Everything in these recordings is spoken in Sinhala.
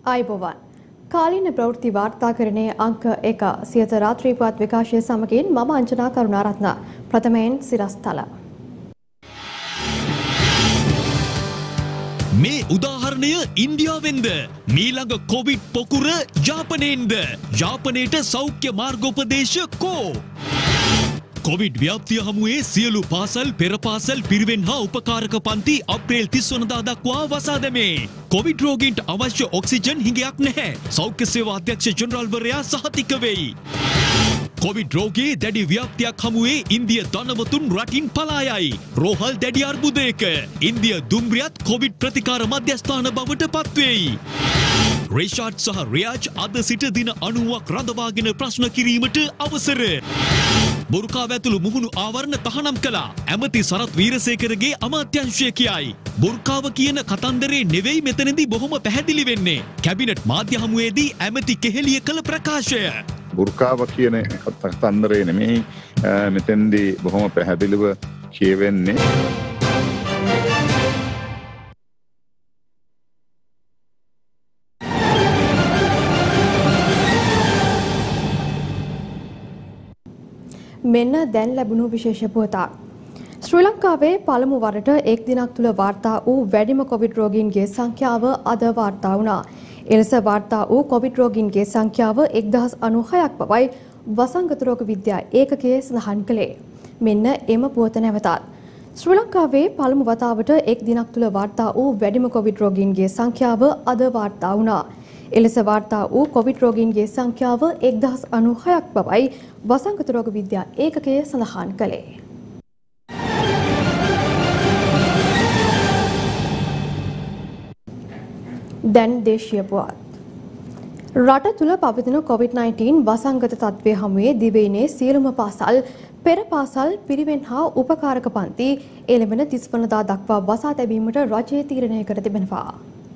ආයුබෝවන් කාලීන ප්‍රවෘත්ති වාර්තාකරණයේ අංක 1 සියත රාත්‍රී පුවත් විකාශය සමගින් මම අංජනා කරුණාරත්න ප්‍රථමයෙන් සිරස්තල මේ උදාහරණය ඉන්දියාවෙන්ද මීළඟ කොවිඩ් පොකුර යාපනයෙන්ද යාපනයට සෞඛ්‍ය මාර්ගෝපදේශ කෝ කොවිඩ් ව්‍යාප්තිය හමුවේ සියලු පාසල් පෙර පාසල් පිරිවෙන් හා උපකාරක පන්ති අප්‍රේල් 30 වනදා දක්වා වසා දැමේ. කොවිඩ් රෝගීන්ට අවශ්‍ය ඔක්සිජන් හිඟයක් නැහැ. සෞඛ්‍ය සේවා අධ්‍යක්ෂ ජෙනරාල්වරයා සහතික වෙයි. කොවිඩ් රෝගී දැඩි ව්‍යාප්තියක් හමුවේ ඉන්දිය ධනවතුන් රටින් පලා යයි. රෝහල් දැඩි අර්බුදයක. ඉන්දිය දුම්රියත් කොවිඩ් ප්‍රතිකාර මධ්‍යස්ථාන බවට පත්වෙයි. රිෂාඩ් සහ රියාජ් අද සිට දින 90ක් රඳවාගෙන ප්‍රශ්න කිරීමට අවසර. බුර්කාව ඇතුළු මුහුණු ආවරණ තහනම් කළා. ඇමති සරත් වීරසේකරගේ අමාත්‍යංශය කියයි. බුර්කාව කියන කතන්දරේ නෙවෙයි මෙතනදී බොහොම පැහැදිලි වෙන්නේ. කැබිනට් මාධ්‍ය හමුවේදී ඇමති කෙහෙලිය කළ ප්‍රකාශය. බුර්කාව කියන කතන්දරේ නෙමෙයි මෙතෙන්දී බොහොම පැහැදිලිව කියවෙන්නේ. මෙන්න දැන් ලැබුණු විශේෂ පුවතක්. ශ්‍රී ලංකාවේ පළමු වරට එක් දිනක් තුල වාර්තා වූ වැඩිම කොවිඩ් රෝගීන්ගේ සංඛ්‍යාව අද වාර්තා වුණා. එලෙස වාර්තා වූ කොවිඩ් රෝගීන්ගේ සංඛ්‍යාව 1096ක් බවයි වසංගත රෝග විද්‍යා ඒකකයේ සඳහන් කළේ. මෙන්න එම පුවත නැවතත්. ශ්‍රී ලංකාවේ පළමු වතාවට එක් දිනක් තුල වාර්තා වූ වැඩිම කොවිඩ් රෝගීන්ගේ සංඛ්‍යාව අද වාර්තා වුණා. එලෙස වාර්තා වූ කොවිඩ් රෝගීන්ගේ සංඛ්‍යාව 1096ක් බවයි වසංගත රෝග විද්‍යා ඒකකයේ සඳහන් කළේ. දැන් දේශීය පුවත්. රට තුල පවතින COVID-19 වසංගත තත්ත්වය හමුවේ දිවයිනේ සියලුම පාසල් පෙර පාසල් පිරිවෙන් හා උපකාරක පන්ති එළඹෙන 30 වනදා දක්වා වසා තැබීමට රජය තීරණය කර තිබෙනවා.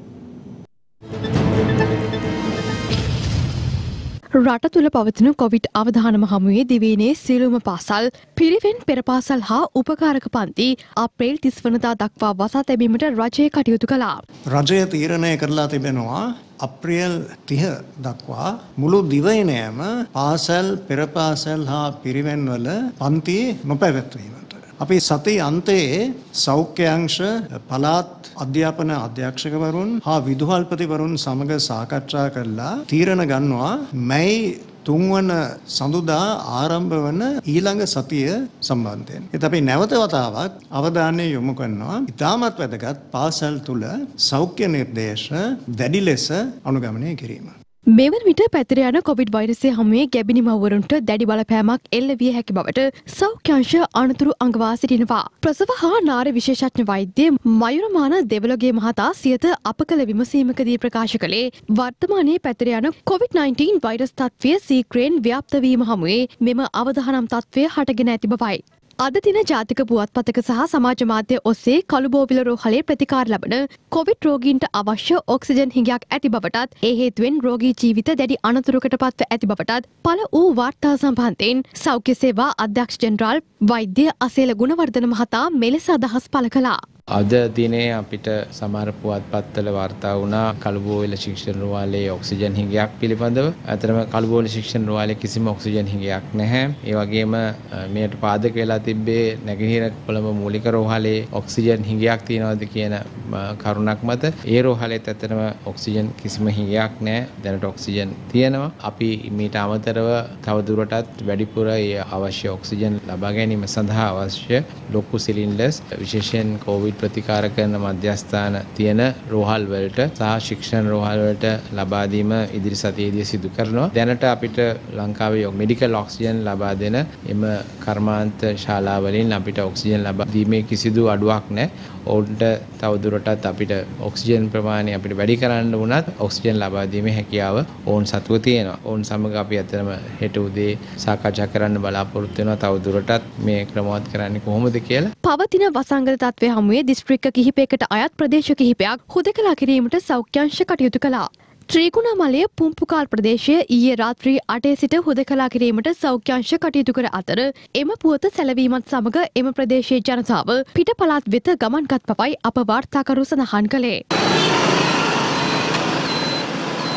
රට තුළ පවතින කොවිඩ් අවධානම හමුවේ දිවයිනේ සියලුම පාසල් පිරිවෙන් පෙර පාසල් හා උපකාරක පන්ති අප්‍රේල් 30 වනදා දක්වා වසා තැබීමට රජය කටයුතු කළා. රජය තීරණය කරලා තිබෙනවා අප්‍රේල් 30 දක්වා මුළු දිවයිනේම පාසල් පෙර පාසල් හා පිරිවෙන් වල පන්ති නොපැවැත්වීමට. අපි සති අන්තයේ සෞඛ්‍ය අංශ පළාත් අධ්‍යාපන අධ්‍යක්ෂකවරුන් හා විදුහල්පතිවරුන් සමග සාකච්ඡා කරලා තීරණ ගන්නවා මැයි 3 වන සඳුදා ආරම්භ වන ඊළඟ සතිය සම්බන්ධයෙන්. ඒත් අපි නැවත වතාවක් අවධානය යොමු කරනවා ඉතාමත් වැදගත් පාසල් තුල සෞඛ්‍ය නිර්දේශ වැඩි ලෙස අනුගමනය කිරීම. මෙවන විට පැතිර යන කොවිඩ් වෛරසය හමුවේ ගැබිණි මව්වරුන්ට දැඩි බලපෑමක් එල්ල විය හැකි බවට සෞඛ්‍යංශ අනතුරු අඟවා සිටිනවා. ප්‍රසව හා නාර විශේෂඥ වෛද්‍ය මයුරමාන දෙවලගේ මහතා සියත අප කළ විමසීමකදී ප්‍රකාශ කළේ වර්තමානයේ පැතිර යන COVID-19 වෛරස් තත්ත්වය සීක්‍රයෙන් ව්‍යාප්ත වීම හමුවේ මෙම අවදානම් තත්ත්වය හටගෙන ඇති බවයි. අද දින ජාතික පුවත්පතක සහ සමාජ මාධ්‍ය ඔස්සේ කළුබෝවිල රෝහලේ ප්‍රතිකාර ලබන කොවිඩ් රෝගීන්ට අවශ්‍ය ඔක්සිජන් හිඟයක් ඇති බවටත් ඒ හේතුවෙන් රෝගී ජීවිත දැඩි අනතුරකට පත්ව ඇති බවටත් පළ වූ වාර්තා සම්බන්ධයෙන් සෞඛ්‍ය සේවා අධ්‍යක්ෂ ජෙනරාල් වෛද්‍ය අසේල ගුණවර්ධන මහතා මෙලෙස අදහස් පළ කළා. අද දිනේ අපිට සමහර පුවත්පත්වල වාර්තා වුණා කළුබෝවිල ශික්ෂණ රෝහලේ ඔක්සිජන් හිඟයක් පිළිබඳව. අතරම කළුබෝවිල ශික්ෂණ රෝහලේ කිසිම ඔක්සිජන් හිඟයක් නැහැ. ඒ වගේම මේකට පාදක වෙලා තිබ්බේ නැගෙනහිර කොළඹ මූලික රෝහලේ ඔක්සිජන් හිඟයක් තියනවාද කියන කරුණක් මත ඒ රෝහලේත් ඇත්තටම ඔක්සිජන් කිසිම හිඟයක් නැහැ. දැනට ඔක්සිජන් තියෙනවා. අපි මීට අමතරව තවදුරටත් වැඩිපුර ඒ අවශ්‍ය ඔක්සිජන් ලබා ගැනීම සඳහා අවශ්‍ය ලොකු සිලින්ඩර්ස් විශේෂයෙන් කොවිඩ් ප්‍රතිකාර කරන මධ්‍යස්ථාන තියෙන රෝහල් වලට සහ ශික්ෂණ රෝහල් වලට ලබා දීම ඉදිරි සතියේදී සිදු කරනවා. දැනට අපිට ලංකාවේ මෙඩිකල් ඔක්සිජන් ලබා දෙන එම කර්මාන්ත ශාලා වලින් අපිට ඔක්සිජන් ලබා දීමේ කිසිදු අඩුවක් නැහැ. ඔවුන්ට තවදුරටත් අපිට ඔක්සිජන් ප්‍රමාණය අපිට වැඩි කරන්න වුණත් ඔක්සිජන් ලබා දීමේ හැකියාව ඔවුන් සතුව තියෙනවා. ඔවුන් සමග අපි අතරම හෙට උදේ සාකච්ඡා කරන්න බලාපොරොත්තු වෙනවා තවදුරටත් මේ ක්‍රමවත් කරන්නේ කොහොමද කියලා. පවතින වසංගත තත්ත්වය හමුවේ දිස්ත්‍රික්ක කිහිපයකට අයත් ප්‍රදේශ කිහිපයක් හුදකලා කිරීමට සෞඛ්‍යංශ කටයුතු කළා. ත්‍රිකුණාමලය පුම්පුකාල් ප්‍රදේශය ඊයේ රාත්‍රී 8 සිට හුදකලා කිරීමට සෞඛ්‍යංශ කටයුතු කර අතර එම පුවත සැලවීමත් සමග එම ප්‍රදේශයේ ජනතාව පිට පළාත් වෙත ගමන්ගත් බවයි අප වාර්තාකරු සඳහන් කළේ.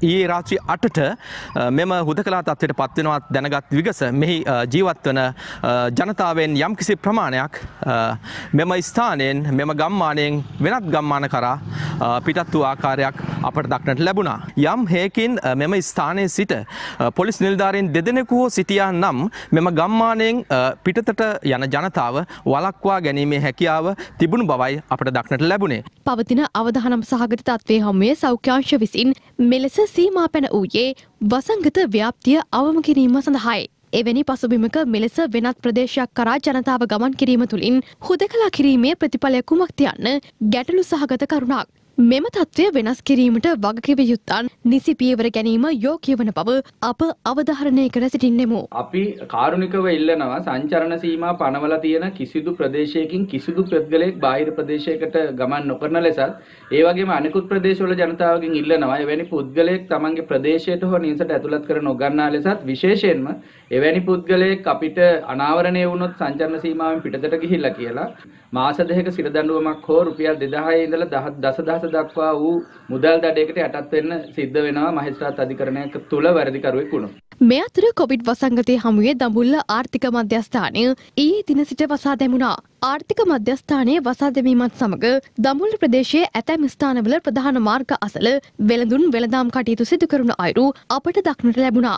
ඊයේ රාත්‍රී 8ට මෙම හුදකලා තත්ත්වයට පත් වෙනවා දැනගත් විගස මෙහි ජීවත් වන ජනතාවෙන් යම්කිසි ප්‍රමාණයක් මෙම ස්ථානයෙන් මෙම ගම්මානයෙන් වෙනත් ගම්මාන කරා පිටත් වූ ආකාරයක් අපට දක්නට ලැබුණා. යම් හේකින් මෙම ස්ථානයේ සිට පොලිස් නිලධාරීන් දෙදෙනෙකු සිටියා නම් මෙම ගම්මානයෙන් පිටතට යන ජනතාව වළක්වා ගැනීමේ හැකියාව තිබුණු බවයි අපට දක්නට ලැබුණේ. පවතින අවධානම් සහගත තත්ත්වයේ හමුවේ සෞඛ්‍යාංශ විසින් මෙලෙස සීමා පැන වූයේ වසංගත ව්‍යාප්තිය අවම කිරීම සඳහායි. එවැනි පසුබිමක මෙලෙස වෙනත් ප්‍රදේශයක් කරා ජනතාව ගමන් කිරීම තුළින් හුදකලා කිරීමේ ප්‍රතිඵලය කුමක්ද යන්න ගැටලු සහගත කරුණක්. මෙම තත්ත්වය වෙනස් කිරීමට වගකිව යුත්තන් නිසි පියවර ගැනීම යෝග්‍ය වන බව අප අවධාරණය කර සිටින්නෙමු. අපි කාරුණිකව ඉල්ලනවා සංචරණ සීමා පනවලා තියෙන කිසිදු ප්‍රදේශයකින් කිසිදු පුද්ගලයෙක් බාහිර ප්‍රදේශයකට ගමන් නොකරන ලෙසත් ඒ වගේම අනෙකුත් ප්‍රදේශවල ජනතාවගෙන් ඉල්ලනවා එවැනි පුද්ගලයෙක් තමන්ගේ ප්‍රදේශයට හෝ නිවසට ඇතුළත් කර නොගන්නා ලෙසත් විශේෂයෙන්ම එවැනි පුද්ගලයෙක් අපිට අනාවරණය වුණොත් සංචරණ සීමාවෙන් පිටතට ගිහිල්ලා කියලා මාස දෙකක සිරදඬුවමක් හෝ රුපියල් 2000 ඉඳලා 10000 දක්වා වූ මුදල් දඩයකට යටත් වෙන්න සිද්ධ වෙනවා මහේස්ත්‍රාත් අධිකරණයක තුල වැරදිකරුවෙක් වුණොත්. මේ අතර කොවිඩ් වසංගතයේ හමුවේ දඹුල්ල ආර්ථික මධ්‍යස්ථානය ඊයේ දින සිට වසා දැමුණා. ආර්ථික මධ්‍යස්ථානයේ වසා දැමීමත් සමග දඹුල්ල ප්‍රදේශයේ ඇතැම් ස්ථානවල ප්‍රධාන මාර්ග අසල වෙළඳුන් වෙළඳාම් කටයුතු සිදු කරන අයුරු අපට දක්නට ලැබුණා.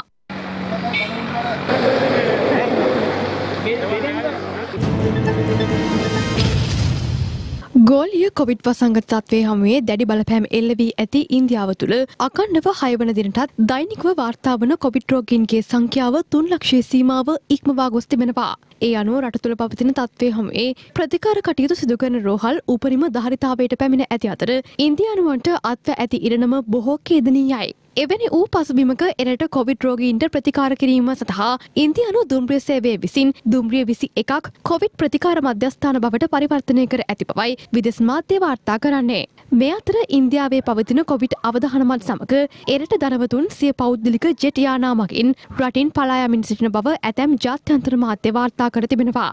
ගෝලීය කොවිඩ් වසංගත තත්ත්වයේ හමුවේ දැඩි බලපෑම් එල්ල වී ඇති ඉන්දියාව තුළ අඛණ්ඩව 6 වන දිනටත් දෛනිකව වාර්තා වන කොවිඩ් රෝගීන්ගේ සංඛ්‍යාව 3 ලක්ෂයේ සීමාව ඉක්මවා ගොස් තිබෙනවා. ඒ අනුව රට තුළ පවතින තත්ත්වයේ හමුවේ ප්‍රතිකාර කටයුතු සිදු කරන රෝහල් උපරිම ධාරිතාවයට පැමිණ ඇති අතර ඉන්දියානුවන්ට අත්ව ඇති ඉරණම බොහෝ ඛේදනීයයි. එවැනි වූ පසුබිමක එරට කොවිඩ් රෝගීන්ට ප්‍රතිකාර කිරීම සඳහා ඉන්දියානු දුම්රිය සේවය විසින් දුම්රිය 21ක් කොවිඩ් ප්‍රතිකාර මධ්‍යස්ථාන බවට පරිවර්තනය කර ඇති බවයි විදේශ මාධ්‍ය වාර්තා කරන්නේ. මේ අතර ඉන්දියාවේ පවතින කොවිඩ් අවධානමත් සමග එරට ධනවතුන් සිය පෞද්ගලික ජෙට් යානා මගින් රටින් පලා යමින් සිටින බව ඇතැම් ජාත්‍යන්තර මාධ්‍ය වාර්තා කර තිබෙනවා.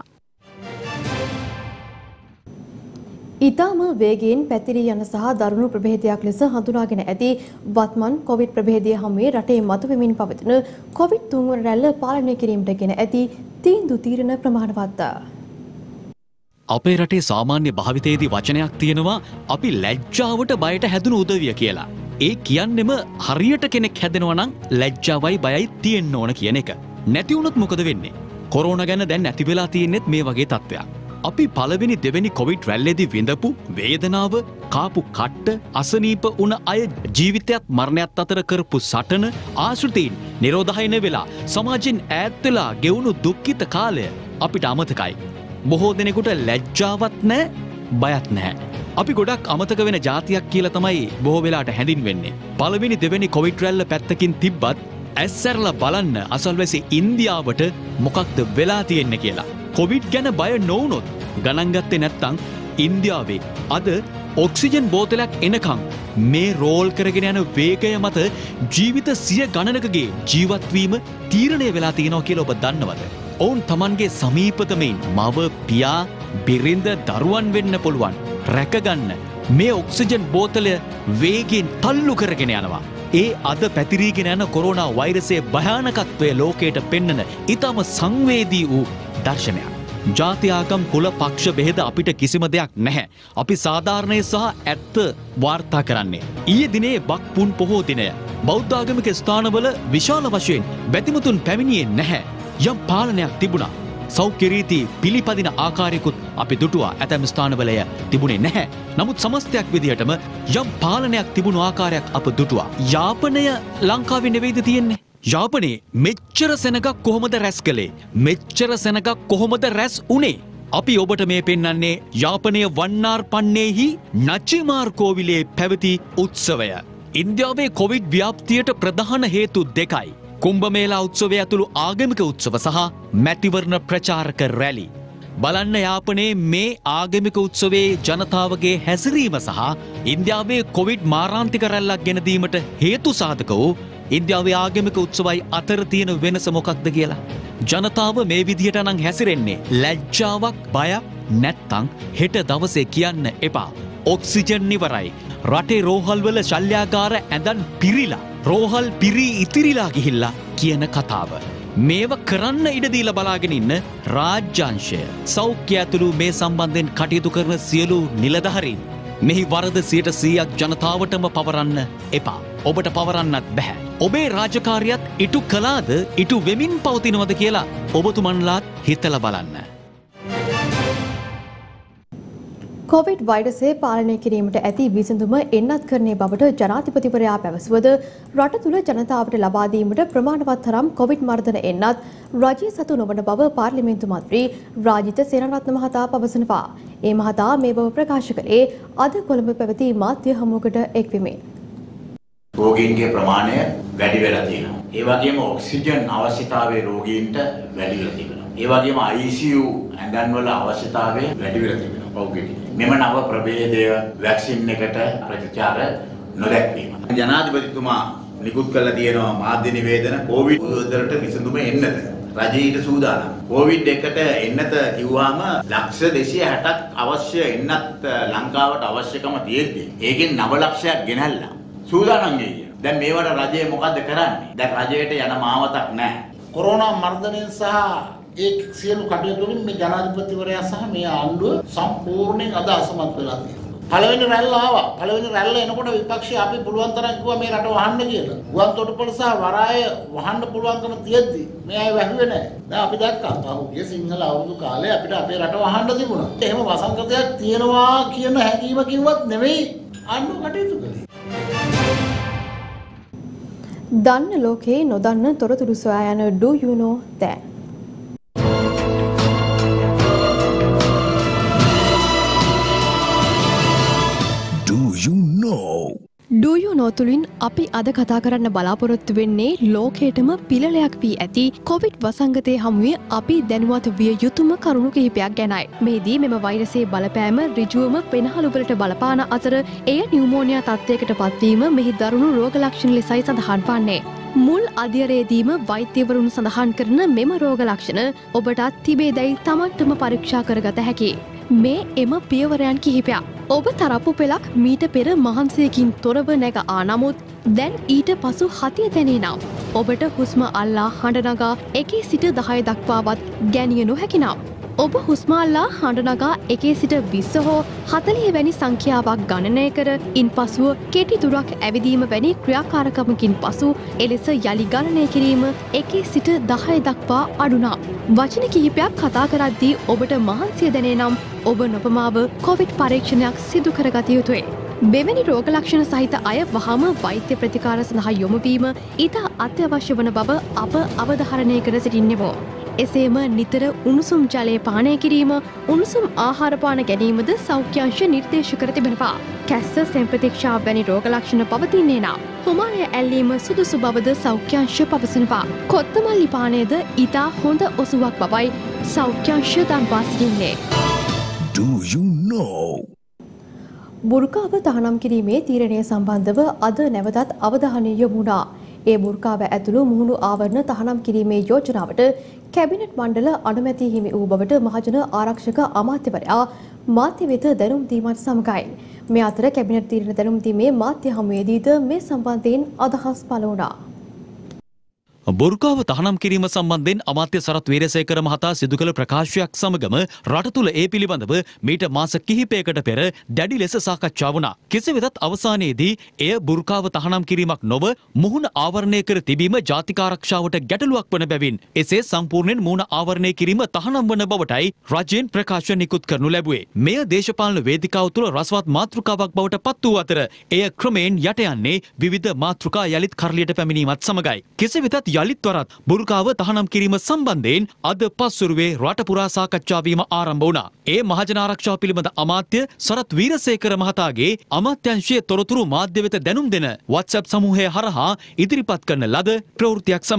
ඉතාම වේගයෙන් පැතිරී යන සහ දරුණු ප්‍රභේදයක් ලෙස හඳුනාගෙන ඇති වත්මන් කොවිඩ් ප්‍රභේදය හමුවේ රටේ මතුවෙමින් පවතින කොවිඩ් තුන්වන රැල්ල පාලනය කිරීමට ගෙන ඇති තීන්දුව තීරණ ප්‍රමාණවත්. අපේ රටේ සාමාන්‍ය භාවිතයේදී වචනයක් තියෙනවා අපි ලැජ්ජාවට බයට හැදුණු උදවිය කියලා. ඒ කියන්නෙම හරියට කෙනෙක් හැදෙනවා නම් ලැජ්ජාවයි බයයි තියෙන්න ඕන කියන එක. නැති වුණොත් මොකද වෙන්නේ? කොරෝනා ගැන දැන් නැති වෙලා තියෙන්නේත් මේ වගේ තත්ත්වයක්. අපි පළවෙනි දෙවෙනි කොවිඩ් රැල්ලේදී විඳපු වේදනාව, කාපු කට්ට, අසනීප වුණ අය ජීවිතයත් මරණයත් අතර කරපු සටන, ආශ්‍රිතයින් නිරෝධායන වෙලා සමාජෙන් ඈත් වෙලා ගෙවුණු දුක්ඛිත කාලය අපිට අමතකයි. බොහෝ දෙනෙකුට ලැජ්ජාවක් නැහැ, බයක් නැහැ. අපි ගොඩක් අමතක වෙන જાතියක් කියලා තමයි බොහෝ වෙලාවට හැඳින්වෙන්නේ. පළවෙනි දෙවෙනි කොවිඩ් රැල්ල පැත්තකින් තිබ්බත් ඇස්සරලා බලන්න අසල්වැසි ඉන්දියාවට මොකක්ද වෙලා තියෙන්නේ කියලා. කොවිඩ් ගැන බය නොවුනොත් ගණන් ගත්තේ නැත්නම් ඉන්දියාවේ අද ඔක්සිජන් බෝතලයක් එනකම් මේ රෝල් කරගෙන යන වේගය මත ජීවිත 100 ගණනකගේ ජීවත් වීම තීරණය වෙලා තියෙනවා කියලා ඔබ දන්නවද? ඔවුන් Tamanගේ සමීපතමයින් මව, පියා, බිරිඳ, දරුවන් වෙන්න පුළුවන් රැකගන්න මේ ඔක්සිජන් බෝතලය වේගයෙන් තල්ලු කරගෙන යනවා. ඒ අද පැතිරීගෙන යන කොරෝනා වෛරසයේ භයානකත්වය ලෝකයට පෙන්වන ඊටම සංවේදී වූ දර්ශනයක්. ජාති ආගම් කුල පක්ෂ බෙහෙද අපිට කිසිම දෙයක් නැහැ. අපි සාධාරණය සහ ඇත්ත වාර්තා කරන්නේ. ඊයේ දිනේ බක් පුන් පොහෝ දිනය. බෞද්ධ ආගමික ස්ථානවල විශාල වශයෙන් බැතිමතුන් පැමිණියේ නැහැ. යම් පාලනයක් තිබුණා. සෞඛ්‍ය රීති පිළිපදින ආකාරයකුත් අපි දුටුවා. ඇතැම් ස්ථානවල තිබුණේ නැහැ. නමුත් සමස්තයක් විදිහටම යම් පාලනයක් තිබුණු ආකාරයක් අප දුටුවා. යාපනය ලංකාවේ නෙවෙයිද තියෙන්නේ? යාපනයේ මෙච්චර සෙනගක් කොහොමද රැස් කළේ? මෙච්චර සෙනගක් කොහොමද රැස් උනේ? අපි ඔබට මේ පෙන්වන්නේ යාපනයේ වන්නාර්පන්නේහි නචිමාර් කෝවිලේ පැවති උත්සවය. ඉන්දියාවේ කොවිඩ් ව්‍යාප්තියට ප්‍රධාන හේතු දෙකයි. කුම්භමේලා උත්සවය ඇතුළු ආගමික උත්සව සහ මැතිවරණ ප්‍රචාරක රැලි. බලන්න යාපනයේ මේ ආගමික උත්සවයේ ජනතාවගේ හැසිරීම සහ ඉන්දියාවේ කොවිඩ් මාරාන්තික රැල්ලක් ගෙන දීමට හේතු සාධක වූ ඉන්දියාවේ ආගමික උත්සවයි අතර තියෙන වෙනස මොකක්ද කියලා. ජනතාව මේ විදිහට නම් හැසිරෙන්නේ ලැජ්ජාවක් බයක් නැත්තම් හෙට දවසේ කියන්න එපා. ඔක්සිජන් ඉවරයි. රටේ රෝහල්වල ශල්‍යාගාර ඇඳන් පිරීලා රෝහල් පිරී ඉතිරිලා ගිහිල්ලා කියන කතාව. මේව කරන්න ඉඩ දීලා බලාගෙන ඉන්න රාජ්‍යාංශය සෞඛ්‍ය ඇතුළු මේ සම්බන්ධයෙන් කටයුතු කරන සියලු නිලධාරීන් මෙහි වරද 100%ක් ජනතාවටම පවරන්න එපා. ඔබට පවරන්නත් බෑ. ඔබේ රාජකාරියත් ඉටු කළාද ඉටු වෙමින් පවතිනවද කියලා ඔබතුමන්ලාත් හිතලා බලන්න. කොවිඩ් වෛරසය පාලනය කිරීමට ඇති විසඳුම එන්නත් කරන්නේ බවට ජනාධිපතිවරයා පැවසුවද රට තුළ ජනතාවට ලබා දීමට ප්‍රමාණවත් තරම් කොවිඩ් මර්ධන එන්නත් රජය සතු නොවන බව පාර්ලිමේන්තු මන්ත්‍රී රාජිත සේනාරත්න මහතා පවසනවා. ඒ මහතා මේ බව ප්‍රකාශ කළේ අද කොළඹ පැවති මාධ්‍ය හමුවකට එක්වෙමින්. රෝගීන්ගේ ප්‍රමාණය වැඩි වෙලා තියෙනවා. ඒ වගේම ඔක්සිජන් අවශ්‍යතාවය රෝගීන්ට වැඩි වෙලා තිබෙනවා. ඒ වගේම ICU ඇඳන් වල අවශ්‍යතාවය වැඩි වෙලා තිබෙනවා පෞද්ගලික. මෙම නව ප්‍රභේදය වැක්සින් එකට ප්‍රතිචාර නොදැක්වීම. ජනාධිපතිතුමා නිකුත් කළා තියෙනවා මාධ්‍ය නිවේදන කොවිඩ් වලට විසඳුම එන්නද. රජය ඊට සූදානම්. කොවිඩ් එකට එන්නත කිව්වම ලක්ෂ 260ක් අවශ්‍ය එන්නත් ලංකාවට අවශ්‍යකම තියෙද්දි ඒකෙන් 9 ලක්ෂයක් ගෙනල්ලා සූදානම් ගියේ. දැන් මේවට රජය මොකද්ද කරන්නේ? දැන් රජයට යන මාවතක් නැහැ. කොරෝනා මර්ධනය සහ ඒ සියලු කටයුතු වලින් මේ ජනාධිපතිවරයා සහ මේ ආණ්ඩුව සම්පූර්ණයෙන් අද අසමත් වෙලා තියෙනවා. පළවෙනි රැල්ල ආවා. පළවෙනි රැල්ල එනකොට විපක්ෂය අපි පුළුවන් තරම් කිව්වා මේ රට වහන්න කියලා. ගුවන් තොටුපළ සහ වරාය වහන්න පුළුවන්කම තියෙද්දි මේ අය වැහුවේ නැහැ. දැන් අපි දැක්කා පහුගිය සිංහල අවුරුදු කාලේ අපිට අපේ රට වහන්න තිබුණා. එහෙම වසංගතයක් තියෙනවා කියන හැඟීම කිව්වත් නෙවෙයි ආණ්ඩුව කටයුතු කළේ. දන්න ලෝකේ නොදන්න තොරතුරු සොයා යන Do You Know That? Do you know? Do You Know තුලින් අපි අද කතා කරන්න බලාපොරොත්තු වෙන්නේ ලෝකයටම පිළලයක් වී ඇති කොවිඩ් වසංගතයේ හමුවේ අපි දැනුවත් විය යුතුම කරුණු කිහිපයක් ගැනයි. මෙහිදී මෙම වෛරසයේ බලපෑම ඍජුවම පෙනහළුවලට බලපාන අතර එය නියුමෝනියා තත්ත්වයකට පත්වීම මෙහි දරුණු රෝග ලක්ෂණ ලෙසයි සඳහන් වන්නේ. මුල් අධ්‍යයනයේදීම වෛද්‍යවරුන් සඳහන් කරන මෙම රෝග ලක්ෂණ ඔබටත් තිබේදැයි තමන්ටම පරීක්ෂා කරගත හැකියි. මේ එම පියවරයන් කිහිපයක්. ඔබ තරප්පු පෙළක් මීට පෙර මහන්සියකින් තොරව නැග නමුත් දැන් ඊට පසු හතිය දැනේ නම් ඔබට හුස්ම අල්ලා හඬ නගා 1 සිට 10 දක්වාවත් ගැනිය නොහැකි නම් ඔබ හුස්ම අල්ලා හඬ නගා 1 සිට 20 හෝ 40 වැනි සංඛ්‍යාවක් ගණනය කර ඉන්පසුව කෙටි දුරක් ඇවිදීම වැනි ක්‍රියාකාරකමකින් පසු එලෙස යලි ගණනය කිරීම 1 සිට 10 දක්වා අඩු නම් වචන කිහිපයක් කතා කරද්දී ඔබට මහන්සිය දැනේ නම් ඔබ නොපමාව කොවිඩ් පරීක්ෂණයක් සිදු කරගත යුතුයි. මෙවැනි රෝග ලක්ෂණ සහිත අය වහාම වෛද්‍ය ප්‍රතිකාර සඳහා යොමු වීම ඉතා අත්‍යවශ්‍ය වන බව අප අවධාරණය කර සිටින්නෙමු. එසේම නිතර උණුසුම් ජලය පානය කිරීම, උණුසුම් ආහාර පාන ගැනීමද සෞඛ්‍යාංශ නිර්දේශ කර තිබෙනවා. කැස්ස, සෙම්ප්‍රතික්ෂා වැනි රෝග ලක්ෂණ පවතින්නේ නම් හුමාලය ඇල්ලීම සුදුසු බවද සෞඛ්‍යාංශ පවසනවා. කොත්තමල්ලි පානයද ඉතා හොඳ ඔසුවක් බවයි සෞඛ්‍යාංශ දන්වා සිටින්නේ. Do you know? බුර්කාව තහනම් කිරීමේ තීරණය සම්බන්ධව අද නැවතත් අවධානය යොමු වුණා. ඒ බුර්කාව ඇතුළු මුහුණු ආවරණ තහනම් කිරීමේ යෝජනාවට කැබිනට් මණ්ඩල අනුමැතිය හිමි වූ බවට මහජන ආරක්ෂක අමාත්‍යවරයා මාධ්‍ය වෙත දැනුම් දීමත් සමගයි. මේ අතර කැබිනට් තීරණ දැනුම් දීමේ මාධ්‍ය හමුවේදීද මේ සම්බන්ධයෙන් අදහස් පළ වුණා. බොරුකාව තහනම් කිරීම සම්බන්ධයෙන් අමාත්‍ය සරත් වීරසේකර මහතා සිදු කළ ප්‍රකාශයක් සමගම රට තුළ ඒ පිළිබඳව මීට මාස කිහිපයකට පෙර දැඩි ලෙස සාකච්ඡා වුණා. කෙසේ වෙතත් අවසානයේදී එය බොරුකාව තහනම් කිරීමක් නොව මුහුණ ආවරණය කර තිබීම ජාතික ආරක්ෂාවට ගැටලුවක් වන බැවින් එසේ සම්පූර්ණයෙන් මුහුණ ආවරණය කිරීම තහනම් වන බවටයි රජයෙන් ප්‍රකාශ නිකුත් කරනු ලැබුවේ. මෙය දේශපාලන වේදිකාව තුළ රසවත් මාතෘකාවක් බවට පත් වූ අතර එය ක්‍රමයෙන් යට යන්නේ විවිධ මාතෘකා යලිත් කරලියට පැමිණීමත් සමගයි. කෙසේ වෙතත් යලිත් වරත් බුරුකාව තහනම් කිරීම සම්බන්ධයෙන් අද පස්වරුවේ රට පුරා සාකච්ඡා වීම ආරම්භ වුණා. ඒ මහජන ආරක්ෂාව පිළිබඳ අමාත්‍ය සරත් වීරසේකර මහතාගේ අමාත්‍යාංශයේ තොරතුරු මාධ්‍ය වෙත දැනුම් දෙන WhatsApp සමූහය හරහා ඉදිරිපත් කරන ලද ප්‍රවෘත්තියක් සමගයි.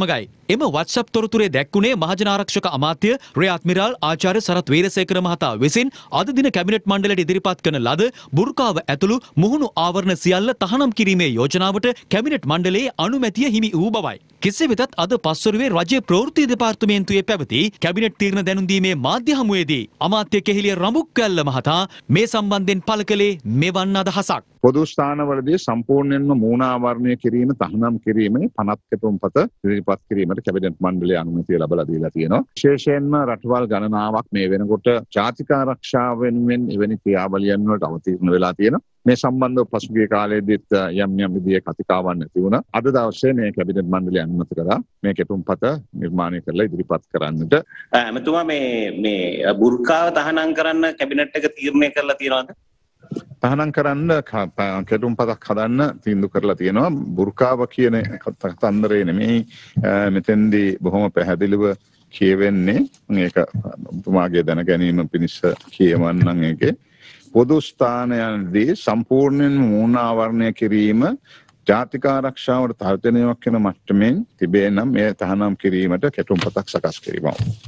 එම WhatsApp තොරතුරේ දැක්ුණේ මහජන ආරක්ෂක අමාත්‍ය රියාත් මිරාල් ආචාර්ය සරත් වීරසේකර මහතා විසින් අද දින කැබිනට් මණ්ඩලයට ඉදිරිපත් කරන ලද බුර්කාව ඇතුළු මුහුණු ආවරණ සියල්ල තහනම් කිරීමේ යෝජනාවට කැබිනට් මණ්ඩලයේ අනුමැතිය හිමි වූ බවයි. කෙසේ වෙතත් අද පස්වරුවේ රජයේ ප්‍රවෘත්ති දෙපාර්තමේන්තුවේ පැවති කැබිනට් තීරණ දැනුම් දීමේ මාධ්‍ය හමුවේදී අමාත්‍ය කෙහිලිය රඹුක්කැල්ල මහතා මේ සම්බන්ධයෙන් පළ කළේ මෙවන් අදහසක්. පොදු ස්ථානවලදී සම්පූර්ණයෙන්ම මූණාවරණය කිරීම තහනම් කිරීමේ පනත් කෙටුම්පත ඉදිරිපත් කිරීමට කැබිනට් මණ්ඩලයේ අනුමැතිය ලැබලා දීලා තියෙනවා. විශේෂයෙන්ම රටවල් ගණනාවක් මේ වෙනකොට ජාතික ආරක්ෂාව වෙනුවෙන් එවැනි ක්‍රියාවලියන් වලට අවතීර්ණ වෙලා තියෙනවා. මේ සම්බන්ධව පසුගිය කාලයේදීත් යම් විදිහේ කතිකාවන් නැති වුණා. අද දවසේ මේ කැබිනට් මණ්ඩලය අනුමත කරා මේ කෙටුම්පත නිර්මාණය කරලා ඉදිරිපත් කරන්නට. එමෙතුමා මේ බුර්කාව තහනම් කරන්න කැබිනට් එක තීරණය කරලා තියෙනවද? තහනම් කරන්න කෙටුම්පතක් හදන්න තීන්දුව කරලා තියෙනවා. බුර්කාව කියන කතන්දරේ නෙමෙයි මෙතෙන්දී බොහොම පැහැදිලිව කියවෙන්නේ. මේක ඔබතුමාගේ දැන ගැනීම පිණිස කියවන්නම් ඒකේ. පොදු ස්ථානයන්දී සම්පූර්ණයෙන් මූණාවරණය කිරීම ජාතික ආරක්ෂාවට තර්ජනයක් වෙන මට්ටමින් තිබේ නම් මේ තහනම් කිරීමට කෙටුම්පතක් සකස් කිරීම.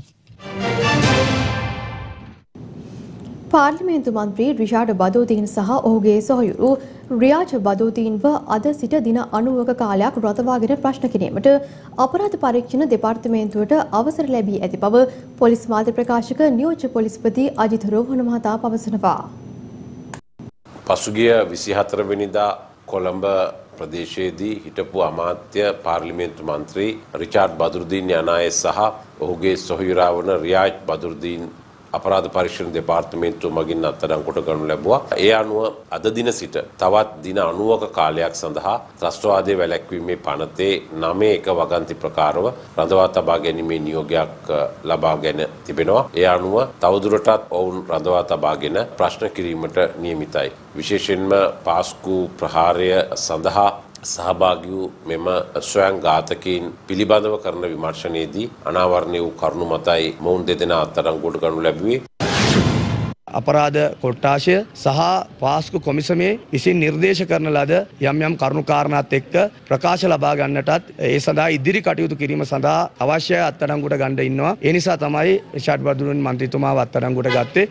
පාර්ලිමේන්තු මන්ත්‍රී රිෂාඩ් බදෝදීන් සහ ඔහුගේ සොහොයුරු රියාජ් බදෝදීන්ව අද සිට දින 90ක කාලයක් රඳවාගෙන ප්‍රශ්න කිරීමට අපරාධ පරීක්ෂණ දෙපාර්තමේන්තුවට අවසර ලැබී ඇති බව පොලිස් මාධ්‍ය ප්‍රකාශක නියෝජ්‍ය පොලිස්පති අජිත් රෝහණ මහතා පවසනවා. පසුගිය 24 වෙනිදා කොළඹ ප්‍රදේශයේදී හිටපු අමාත්‍ය පාර්ලිමේන්තු මන්ත්‍රී රිචාඩ් බදුරුදීන් යනායේ සහ ඔහුගේ සොහොයුරා වන රියාජ් බදුරුදීන් අපරාධ පරීක්ෂණ දෙපාර්තමේන්තුව මගින් අත්අඩංගුවට ගනු ලැබුවා. ඒ අනුව අද දින සිට තවත් දින 90ක කාලයක් සඳහා ත්‍රස්තවාදයේ වැළැක්වීමේ පනතේ 9 වගන්ති ප්‍රකාරව රඳවා තබා ගැනීමේ නියෝගයක් ලබාගෙන තිබෙනවා. ඒ අනුව තවදුරටත් ඔවුන් රඳවා තබාගෙන ප්‍රශ්න කිරීමට නියමිතයි. විශේෂයෙන්ම පාස්කු ප්‍රහාරය සඳහා සහභාගී වූ මෙම ස්වයං ඝාතකයින් පිළිබඳව කරන විමර්ශනයේදී අනාවරණය වූ කරුණු මතයි මොවුන් දෙදෙනා අත්අඩංගුවට ගනු ලැබුවේ. අපරාධ කොට්ටාශය සහ පාස්කු කොමිසමේ විසින් නිර්දේශ කරන ලද යම් කරුණු කාරණාත් එක්ක ප්‍රකාශ ලබා ගන්නටත් ඒ සඳහා ඉදිරි කටයුතු කිරීම සඳහා අවශ්‍ය අත්අඩංගුවට ගන්න ඉන්නවා. ඒ නිසා තමයි රිෂාඩ් බදුරුන් මන්ත්‍රීතුමාව අත්අඩංගුවට ගත්තේ.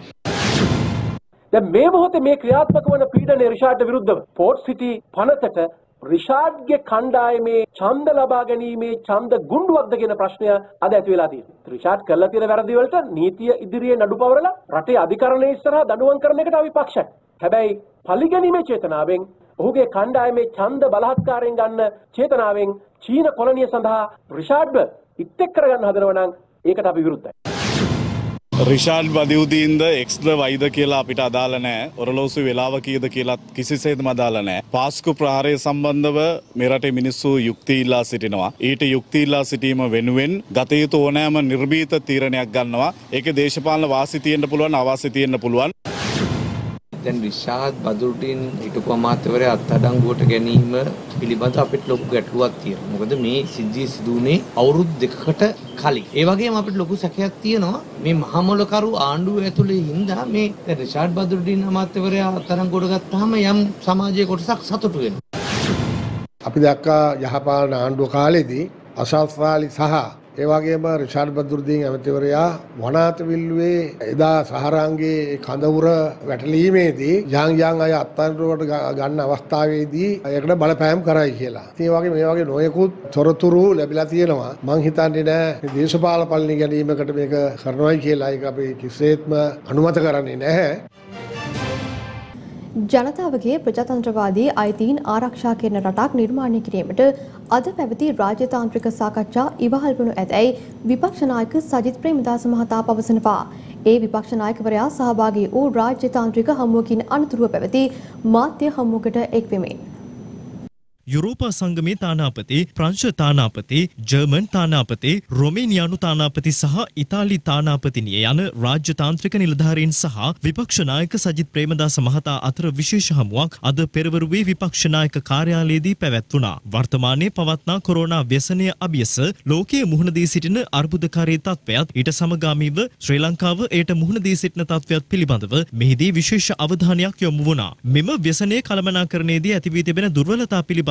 දැන් මේ මොහොතේ මේ ක්‍රියාත්මක වන පීඩනයේ රිෂාඩ්ට විරුද්ධව පෝර්ට් සිටි පනතට රිෂාඩ්ගේ කණ්ඩායමේ ඡන්ද ලබා ගැනීමේ ඡන්ද ගුණ්ඩුවක්ද කියන ප්‍රශ්නය අද ඇති වෙලා තියෙනවා. රිෂාඩ් කළා තියෙන වැරදි වලට නීතිය ඉදිරියේ නඩු පවරලා රටේ අධිකරණයේ ඉස්සරහා දඬුවම් කරන එකට විපක්ෂයි. හැබැයි පරිගැනීමේ චේතනාවෙන් ඔහුගේ කණ්ඩායමේ ඡන්ද බලහත්කාරයෙන් ගන්න චේතනාවෙන් චීන කොලනිය සඳහා රිෂාඩ්ව ඉත්තෙක් කරගන්න හදනවා නම් ඒකට අපි විරුද්ධයි. රිෂාඩ් බදියුදීන්ද එක්ස්ද වයිද කියලා අපිට අදාළ නැහැ. ඔරලෝසු වෙලාව කීයද කියලා කිසිසේත්ම අදාළ නැහැ. පාස්කු ප්‍රහාරය සම්බන්ධව මේ රටේ මිනිස්සු යුක්ති ඉල්ලා සිටිනවා. ඊට යුක්ති ඉල්ලා සිටීම වෙනුවෙන් ගත යුතු ඕනෑම නිර්භීත තීරණයක් ගන්නවා. ඒකේ දේශපාලන වාසි තියෙන්න පුළුවන්, අවාසි තියෙන්න පුළුවන්. දැන් රිෂාඩ් බදුරුදීන් හිටපු අමාත්‍යවරයා අත්අඩංගුවට ගැනීම පිළිබඳ අපිට ලොකු ගැටලුවක් තියෙනවා. මොකද මේ සිද්ධිය සිදු වුණේ අවුරුදු 2කට කලින්. ඒ වගේම අපිට ලොකු සැකයක් තියෙනවා මේ මහමොලකරු ආණ්ඩුව ඇතුලේ හින්දා මේ රිෂාඩ් බදුරුදීන් අමාත්‍යවරයා අත්අඩංගුවට ගත්තාම යම් සමාජයේ කොටසක් සතුටු වෙනවා. අපි දැක්කා යහපාලන ආණ්ඩුව කාලේදී අශාස්ත්‍රාලි සහ ඒ වගේම රිෂාඩ් බදුරුදීන් ඇමතිවරයා වනාතවිල්ලුවේ එදා සහරාංගේ කඳවුර වැටලීමේදී යම් අය අත්අඩංගුවට ගන්න අවස්ථාවේදී ඒකට බලපෑම් කරයි කියලා. ඉතින් ඒ වගේ මේ වගේ නොයෙකුත් තොරතුරු ලැබිලා තියෙනවා. මං හිතන්නේ නෑ දේශපාලන පල්ලි ගැනීමකට මේක කරනවායි කියලා. ඒක අපි කිසිසේත්ම අනුමත කරන්නේ නැහැ. ජනතාවගේ ප්‍රජාතන්ත්‍රවාදී අයිතීන් ආරක්ෂා කරන රටක් නිර්මාණය කිරීමට අද පැවති රාජ්‍යතාන්ත්‍රික සාකච්ඡා ඉවහල් වනු ඇතැයි විපක්ෂ නායක සජිත් ප්‍රේමදාස මහතා පවසනවා. ඒ විපක්ෂ නායකවරයා සහභාගී වූ රාජ්‍යතාන්ත්‍රික හමුවකින් අනතුරුව පැවති මාධ්‍ය හමුවකට එක්වෙමින් යුරෝපා සංගමේ තානාපති, ප්‍රංශ තානාපති, ජර්මන් තානාපති, රොමේනියානු තානාපති සහ ඉතාලි තානාපතිනිය යන රාජ්‍ය තාන්ත්‍රික නිලධාරීන් සහ විපක්ෂ නායක සජිත් ප්‍රේමදාස මහතා අතර විශේෂ හමුවක් අද පෙරවරුවේ විපක්ෂ නායක කාර්යාලයේදී පැවැත්වුණා. වර්තමානයේ පවත්නා කොරෝනා ව්‍යසනය අභියස ලෝකයේ මුහුණ දී සිටින අර්බුදකාරී තත්ත්වයත් ඊට සමගාමීව ශ්‍රී ලංකාව එයට මුහුණ දී සිටින තත්ත්වයත් පිළිබඳව මෙහිදී විශේෂ අවධානයක් යොමු වුණා. මෙම ව්‍යසනයේ කළමනාකරණයේදී ඇති වී තිබෙන දුර්වලතා පිළිබඳව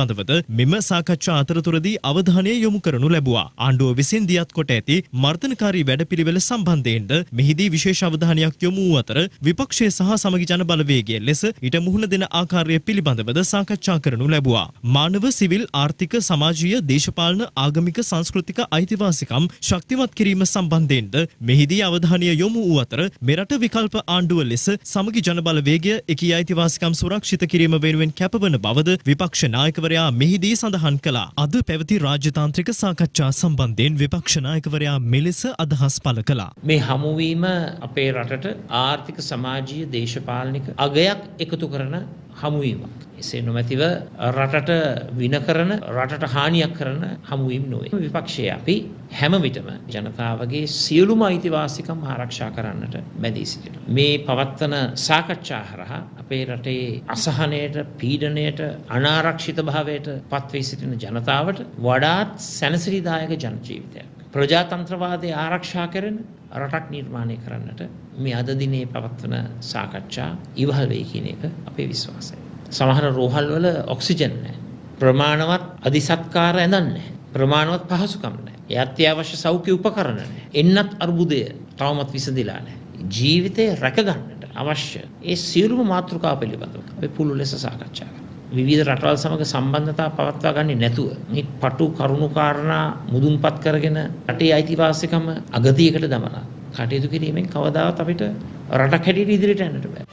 පිළිබඳවද මෙම සාකච්ඡා අතරතුරදී අවධානය යොමු කරනු ලැබුවා. ආණ්ඩුව විසින් දියත් කොට ඇති මර්ධනකාරී වැඩපිළිවෙල සම්බන්ධයෙන්ද මෙහිදී විශේෂ අවධානයක් යොමු වූ අතර විපක්ෂය සහ සමගි ජන බලවේගය ලෙස ඊට මුහුණ දෙන ආකාරය පිළිබඳවද සාකච්ඡා කරනු ලැබුවා. මානව සිවිල් ආර්ථික සමාජීය දේශපාලන ආගමික සංස්කෘතික අයිතිවාසිකම් ශක්තිමත් කිරීම සම්බන්ධයෙන්ද මෙහිදී අවධානය යොමු වූ අතර මෙරට විකල්ප ආණ්ඩුව ලෙස සමගි ජන බලවේගය එකී අයිතිවාසිකම් සුරක්ෂිත කිරීම වෙනුවෙන් කැපවන බවද විපක්ෂ නායකවරයා මෙහිදී සඳහන් කළා. අද පැවති රාජ්‍යතාන්ත්‍රික සාකච්ඡා සම්බන්ධයෙන් විපක්ෂ නායකවරයා මෙලෙස අදහස් පළ කළා. මේ හමුවීම අපේ රටට ආර්ථික සමාජීය දේශපාලනික අගයක් එකතු කරන හමුවීමක්. එසේ නොමැතිව රටට වින කරන රටට හානියක් කරන හමුවීම් නොවේ. විපක්ෂය අපි හැම විටම ජනතාවගේ සියලුම අයිතිවාසිකම් ආරක්ෂා කරන්නට බැඳී සිටිනවා. මේ පවත්වන සාකච්ඡා හරහා අපේ රටේ අසහනයට, පීඩනයට, අනාරක්ෂිත භාවයට පත්වී සිටින ජනතාවට වඩාත් සැනසිලිදායක ජන ජීවිතයක්, ප්‍රජාතන්ත්‍රවාදය ආරක්ෂා කරන රටක් නිර්මාණය කරන්නට මේ අද දිනේ පවත්වන සාකච්ඡා ඉවහල් වෙයි කියන එක අපේ විශ්වාසය. සමහර රෝහල් වල ඔක්සිජන් නැහැ. ප්‍රමාණවත් අධිසත්කාර ඇඳන් නැහැ. ප්‍රමාණවත් පහසුකම් නැහැ. ඒ අත්‍යවශ්‍ය සෞඛ්‍ය උපකරණ නැහැ. එන්නත් අර්බුදය තවමත් විසඳිලා නැහැ. ජීවිතය රැක ගන්නට අවශ්‍ය ඒ සියලුම මාතෘකා පිළිබඳව අපි පුළුල් ලෙස සාකච්ඡා කරනවා. විවිධ රටවල් සමග සම්බන්ධතා පවත්වා ගන්නේ නැතුව මේ පටු කරුණු කාරණා මුදුන්පත් කරගෙන රටේ අයිතිවාසිකම අගතියකට දමලා කටයුතු කිරීමෙන් කවදාවත් අපිට රටක් හැටියට ඉදිරියට යන්නට බෑ.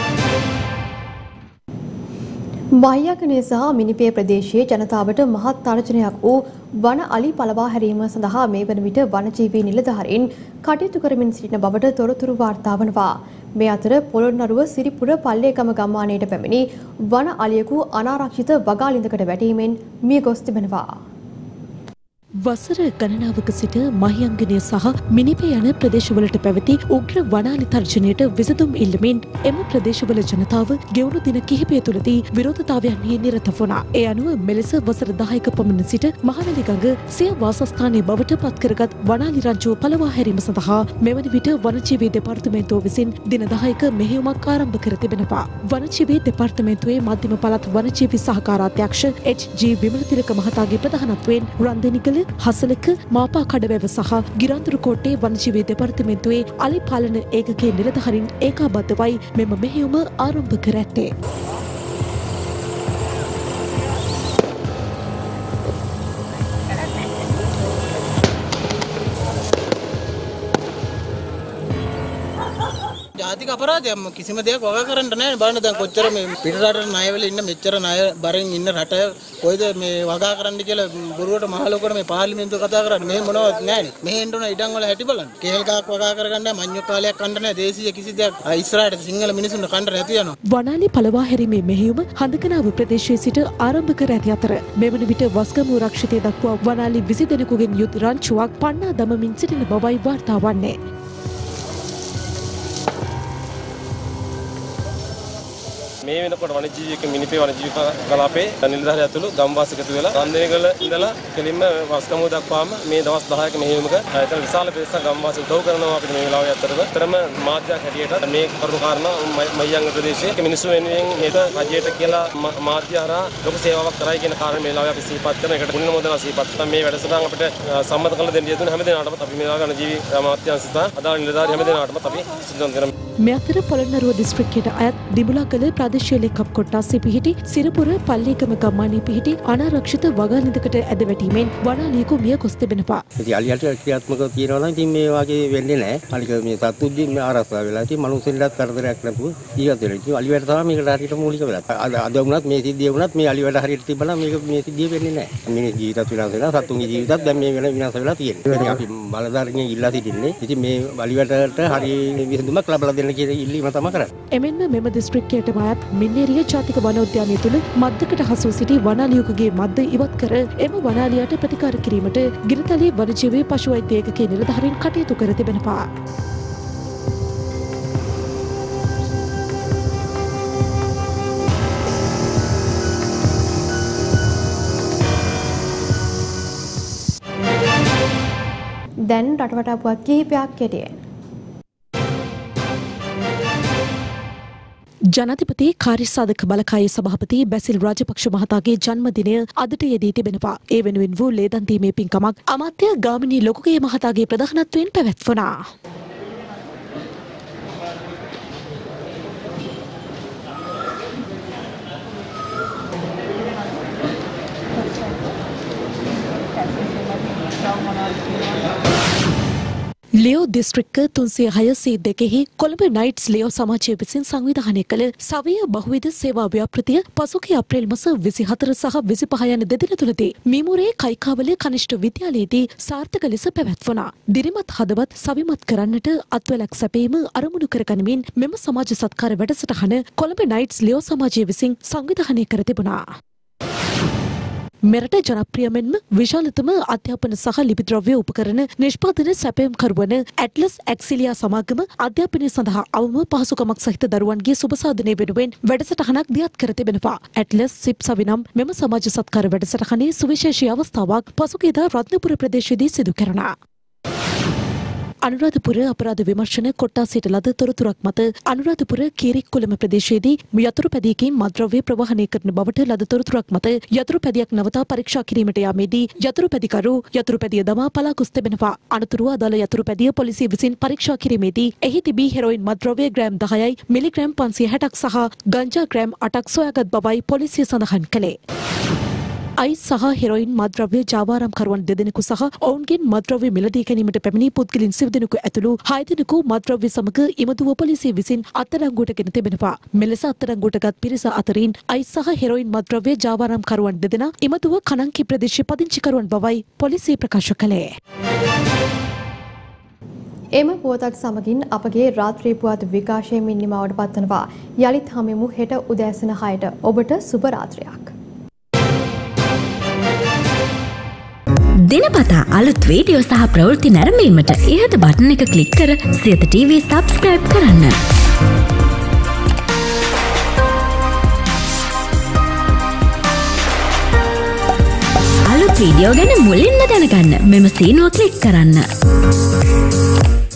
මහියගනේ සහ මිනිපේ ප්‍රදේශයේ ජනතාවට මහත් තර්ජනයක් වූ වන අලි පලවා හැරීම සඳහා මේ වන විට වනජීවී නිලධාරීන් කටයුතු කරමින් සිටින බවට තොරතුරු වාර්තා වනවා. මේ අතර පොළොන්නරුව සිරිපුර පල්ලේගම ගම්මානයට පැමිණි වන අලියෙකු අනාරක්ෂිත වගාලින්දකට වැටීමෙන් මිය ගොස් තිබෙනවා. වසර ගණනාවක සිට මහියංගනය සහ මිනිපේ යන ප්‍රදේශවලට පැවති උග්‍ර වනාලි තර්ජනයට විසඳුම් ඉල්ලමින් එම ප්‍රදේශවල ජනතාව ගෙවුණු දින කිහිපය තුළදී විරෝධතාවයන්හි නිරත වුණා. ඒ අනුව මෙලෙස වසර 10ක පමණ සිට මහවැලිගඟ සිය වාසස්ථානයේ බවට පත්කරගත් වනාලි රංචුව පලවා හැරීම සඳහා මෙවැනි විට වනජීවී දෙපාර්තමේන්තුව විසින් දින 10ක මෙහෙයුමක් ආරම්භ කර තිබෙනවා. වනජීවී දෙපාර්තමේන්තුවේ මධ්‍යම පළාත් වනජීවී සහකාරාධ්‍යක්ෂ එච්.ජී. විමලතිලක මහතාගේ ප්‍රධානත්වයෙන් රන්දෙනිකල හසලක මාපා කඩවැව සහ ගිරාඳුරු කෝට්ටේ වනජීවී දෙපාර්තමේන්තුවේ අලි පාලන ඒකකයේ නිලධාරීන් ඒකාබද්ධවයි මෙම මෙහෙයුම ආරම්භ කර ඇත්තේ. ජාතික අපරාධයක් කිසිම දෙයක් වගා කරන්න නැහැ. බලන්න දැන් කොච්චර මේ පිටරට ණයවල ඉන්න මෙච්චර ණය බරෙන් ඉන්න රට කොයිද මේ වගා කරන්න කියලා බොරුවට මහලොකුවට මේ පාර්ලිමේන්තුව කතා කරන්නේ. මෙහෙම මොනවත් නැහැනේ. මෙහෙ එන්න ඕන ඉඩම් වල හැටි බලන්න. කේල් ගහක් වගා කරගන්න මඤ්ඤොක් කාලයක් කන්න නැහැ. දේශීය කිසි දෙයක් ඉස්සරහට සිංහල මිනිසුන්ට කන්න නැති යනවා. වනාලි පලවා හැරීමේ මෙහෙයුම හඳකනාව ප්‍රදේශයේ සිට ආරම්භ කර ඇති අතර මෙවන විට වස්ගමුව රක්ෂිතය දක්වා වනාලි 20 දෙනෙකුගෙන් යුත් රංචුවක් පන්නා දමමින් සිටින බවයි වාර්තා වන්නේ. මේ වෙනකොට වනජීවික මිනිපේ වනජීවි කලාපේ නිලධාරිය ඇතුළු ගම්වාසිකතු වෙලා රන්දේගල ඉඳලා කෙලින්ම වස්කමුව දක්වාම මේ දවස් 10ක මෙහෙයුමක එතන විශාල පිරිසක් ගම්වාසී උදව් කරනවා අපිට මේ වෙලාවේ අතරම මාධ්‍යයක් හැටියට මේ කරුණු කාරණා මහියංග ප්‍රදේශයේ මිනිස්සු වෙනුවෙන් මේක රජයට කියලා මාධ්‍ය හරහා ලොකු සේවාවක් කරයි කියන කාරණේ මේ වෙලාවේ අපි සිහිපත් කරන එකට මුලින්ම මොදන සිහිපත් කරන මේ වැඩසටහන අපිට සම්මත කරලා දෙන්න යෙදුණු හැම දිනකටම අපි මේ වෙලාවේ වනජීවි අමාත්‍යාංශ සහ අදාළ නිලධාරී හැම දිනකටම අපි සිද්ධාන්ත කරමු. මේ අතර පොළොන්නරුව දිස්ත්‍රික්කයට අයත් දිඹුලාගල ප්‍රාදේශීය ලේකම් කොට්ටාසේ පිහිටි සිරපුර පල්ලේකම ගම්මානයේ පිහිටි අනාරක්ෂිත වගාලින්දකට ඇද වැටීමෙන් වනාලියෙකු මිය ගොස් තිබෙනවා. ඉතින් අලියට ක්‍රියාත්මක කියනවා නම් ඉතින් මේ වගේ වෙන්නේ නැහැ. අලික මේ සතුන්ගේ මේ ආරක්ෂා වෙලා ඉතින් මනුස්සෙල්ලත් කරදරයක් නැතුව ජීවත් වෙලා. ඉතින් අලියට තමයි මේකට හරියට මූලික වෙලා. අද වුණත් මේ සිද්ධිය වුණත් මේ අලියට හරියට තිබ්බනම් මේක මේ සිද්ධිය වෙන්නේ නැහැ. මිනිස් ජීවිතත් විනාශ වෙලා සතුන්ගේ ජීවිතත් දැන් මේ වෙන විනාශ වෙලා තියෙනවා. ඉතින් අපි බලධාරීන් ඉල්ලා සිටින්නේ. ඉතින් මේ අලියටට හරිය විසඳුමක් ලබා දෙන්න කියන ඉල්ලීම තමයි කරන්නේ. එමෙන්ම මෙම දිස්ත්‍රික්කයට අයත් මින්නේරිය ජාතික වනෝද්‍යානය තුළ මද්දකට හසු සිටි වනාලියෙකුගේ මද්ද ඉවත් කර එම වනාලියට ප්‍රතිකාර කිරීමට ගිරිතලයේ වනජීවී පශු වෛද්‍ය ඒකකයේ නිලධාරීන් කටයුතු කර තිබෙනවා. දැන් රටවටා පුවත් කිහිපයක් කෙටියෙන්. ජනාධිපති කාර්යසාධක බලකායේ සභාපති බැසිල් රාජපක්ෂ මහතාගේ ජන්මදිනය අදට යෙදී තිබෙනවා. ඒ වෙනුවෙන් වූ ලේදන් දීමේ පින්කමක් අමාත්‍ය ගාමිණී ලොකුගේ මහතාගේ ප්‍රධානත්වයෙන් පැවැත්වුණා. ලියෝ දිස්ත්‍රික්ක 306 කොළඹ නයිට්ස් ලියෝ සමාජය විසින් සංවිධානය කළ සවිය බහුවිධ සේවා ව්‍යාපෘතිය පසුගිය අප්‍රේල් මාස 24 සහ 25 යන දෙදින තුනදී මීමුරේ කයිකාවල කනිෂ්ඨ විද්‍යාලයේදී සාර්ථක ලෙස පැවැත්වුණා. දිරිමත් හදවත් සවිමත් කරන්නට අත්වැලක් සැපීම අරමුණු කරගනිමින් මෙම සමාජ සත්කාර වැඩසටහන කොළඹ නයිට්ස් ලියෝ සමාජය විසින් සංවිධානය කර තිබුණා. මෙරට ජනප්‍රිය මෙන්ම විශාලතම අධ්‍යාපන සහ ලිපිද්‍රව්‍ය උපකරණ නිෂ්පාදන සැපයම්කරුවන ඇට්ලස් ඇක්සිලියා සමාගම අධ්‍යාපනය සඳහා අවම පහසුකමක් සහිත දරුවන්ගේ සුබසාධනය වෙනුවෙන් වැඩසටහනක් දියත් කර තිබෙනවා. ඇට්ලස් සිප් සවිනම් මෙම සමාජ සත්කාර වැඩසටහනේ සුවිශේෂී අවස්ථාවක් පසුගියදා රත්නපුර ප්‍රදේශයේදී සිදු කෙරුණා. අනුරාධපුර අපරාධ විමර්ශන කොට්ටාසයට ලද තොරතුරක් මත අනුරාධපුර කීරික්කුලම ප්‍රදේශයේදී යතුරු පැදියකින් මත්ද්‍රව්‍ය ප්‍රවාහනය කරන බවට ලද තොරතුරක් මත යතුරු පැදියක් නවතා පරීක්ෂා කිරීමට යාමේදී යතුරු පැදිකරු යතුරු පැදිය දමා පලා ගොස් තිබෙනවා. අනතුරුව අදාළ යතුරු පැදිය පොලිසිය විසින් පරීක්ෂා කිරීමේදී එහි තිබී හෙරොයින් මත්ද්‍රව්‍ය ග්‍රෑම් 10යි මිලිග්‍රෑම් 560ක් සහ ගංජා ග්‍රෑම් 8ක් සොයාගත් බවයි පොලිසිය සඳහන් කළේ. අයිස් සහ හෙරොයින් මත්ද්‍රව්‍ය ජාවාරම්කරුවන් දෙදෙනෙකු සහ ඔවුන්ගෙන් මත්ද්‍රව්‍ය මිලදී ගැනීමට පැමිණි පුද්ගලින් 9 දෙනෙකු ඇතුළු 6 දෙනෙකු මත්ද්‍රව්‍ය සමග ඉමදුව පොලිසිය විසින් අත්අඩංගුවට ගෙන තිබෙනවා. මෙලෙස අත්අඩංගුවටගත් පිරිස අතරින් අයිස් සහ හෙරොයින් මත්ද්‍රව්‍ය ජාවාරම්කරුවන් දෙදෙනා ඉමදුව කණංකි ප්‍රදේශයේ පදිංචිකරුවන් බවයි පොලිසිය ප්‍රකාශ කළේ. එම පුවතක් සමගින් අපගේ රාත්‍රී පුවත් විකාශයෙන් නිමවට පත්වනවා. යලිත් හමුවෙමු හෙට උදෑසන 6ට. ඔබට සුබ රාත්‍රියක්. දිනපතා අලුත් වීඩියෝ සහ ප්‍රවෘත්ති නැරඹීමට ඉහත බටන් එක ක්ලික් කර සියත TV සබ්ස්ක්‍රයිබ් කරන්න. අලුත් වීඩියෝ ගැන මුලින්ම දැනගන්න මෙම සීනුව ක්ලික් කරන්න.